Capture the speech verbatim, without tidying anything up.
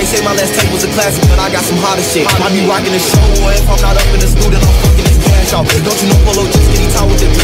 say my last tape was a classic, but I got some hotter shit. I be rocking the show, or if I'm not up in the studio, I'm fucking this cash off. Don't you know Polo just getting taught with the